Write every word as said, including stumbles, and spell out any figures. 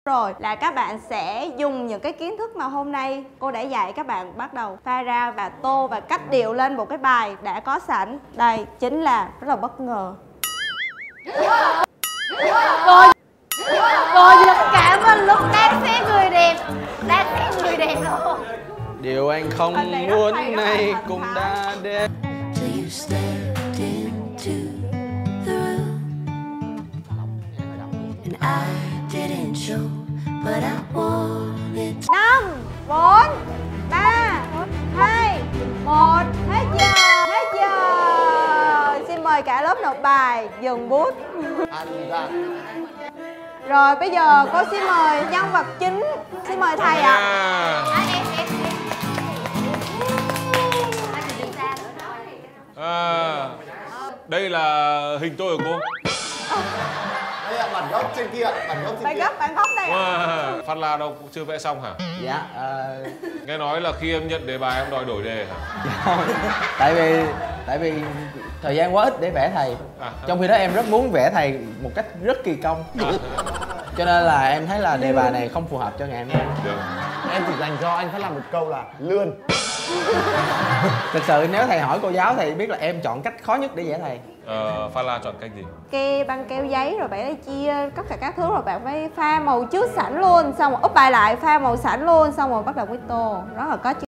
Rồi là các bạn sẽ dùng những cái kiến thức mà hôm nay cô đã dạy các bạn, bắt đầu pha ra và tô và cách điệu lên một cái bài đã có sẵn. Đây chính là rất là bất ngờ. Cô cô giật cả mình lúc đang xem người đẹp, đang xem người đẹp luôn. Điều anh không muốn nay cũng đã đến. Năm, bốn, ba, hai, một, hết giờ, hết giờ. Xin mời cả lớp nộp bài, dừng bút. Rồi bây giờ cô xin mời nhân vật chính, xin mời thầy ạ. À, em, em, em. À, đây là hình tôi của cô. Đây là bản gốc trên kia, bản gốc trên Bản kia. gốc, bản gốc đây ạ. Wow, Phát La đâu cũng chưa vẽ xong hả? Dạ uh... Nghe nói là khi em nhận đề bài em đòi đổi đề hả? Dạ, tại vì tại vì thời gian quá ít để vẽ thầy. À, trong khi đó em rất muốn vẽ thầy một cách rất kỳ công. À. Cho nên là em thấy là đề bài này không phù hợp cho ngày hôm nay. Được. Em chỉ dành cho anh Phát làm một câu là lươn. Thực sự nếu thầy hỏi cô giáo thì biết là em chọn cách khó nhất để vẽ thầy. Ờ, Phát La chọn cách gì? Kê băng keo giấy rồi bạn ấy chia tất cả các thứ rồi bạn phải pha màu trước sẵn luôn, xong rồi úp bài lại pha màu sẵn luôn, xong rồi bắt đầu mới tô, rất là có